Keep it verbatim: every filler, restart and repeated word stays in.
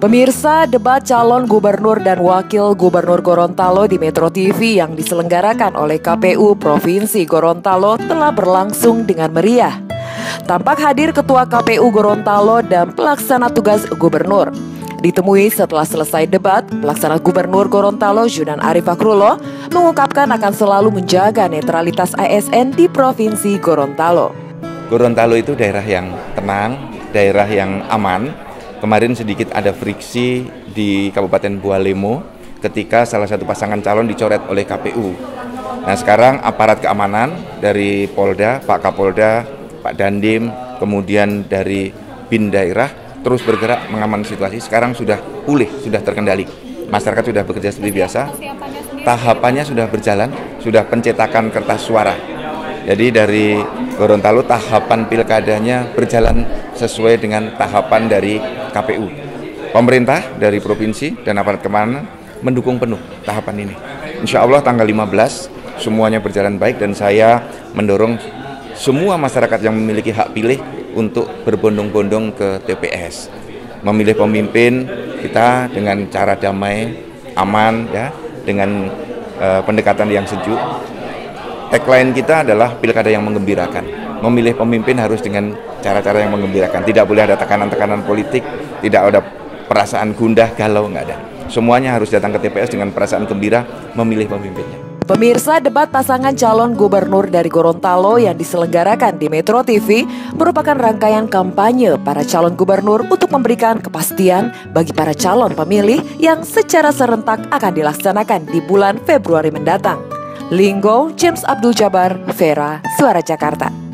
Pemirsa, debat calon gubernur dan wakil gubernur Gorontalo di Metro T V yang diselenggarakan oleh K P U Provinsi Gorontalo telah berlangsung dengan meriah. Tampak hadir Ketua K P U Gorontalo dan pelaksana tugas gubernur. Ditemui setelah selesai debat, pelaksana gubernur Gorontalo Junan Arif Fakrullah mengungkapkan akan selalu menjaga netralitas A S N di Provinsi Gorontalo. Gorontalo itu daerah yang tenang, daerah yang aman. Kemarin sedikit ada friksi di Kabupaten Bualemo ketika salah satu pasangan calon dicoret oleh K P U. Nah, sekarang aparat keamanan dari Polda, Pak Kapolda, Pak Dandim, kemudian dari Bin Daerah terus bergerak mengamankan situasi. Sekarang sudah pulih, sudah terkendali. Masyarakat sudah bekerja seperti biasa. Tahapannya sudah berjalan, sudah pencetakan kertas suara. Jadi dari Gorontalo tahapan pilkadanya berjalan sesuai dengan tahapan dari K P U. Pemerintah dari provinsi dan aparat keamanan mendukung penuh tahapan ini. Insya Allah tanggal lima belas semuanya berjalan baik dan saya mendorong semua masyarakat yang memiliki hak pilih untuk berbondong-bondong ke T P S. Memilih pemimpin kita dengan cara damai, aman, ya, dengan uh, pendekatan yang sejuk. Tagline kita adalah pilkada yang menggembirakan. Memilih pemimpin harus dengan cara-cara yang menggembirakan. Tidak boleh ada tekanan-tekanan politik, tidak ada perasaan gundah, galau, nggak ada. Semuanya harus datang ke T P S dengan perasaan gembira memilih pemimpinnya. Pemirsa, debat pasangan calon gubernur dari Gorontalo yang diselenggarakan di Metro T V merupakan rangkaian kampanye para calon gubernur untuk memberikan kepastian bagi para calon pemilih yang secara serentak akan dilaksanakan di bulan Februari mendatang. Linggo, James Abdul Jabbar, Vera, Suara Jakarta.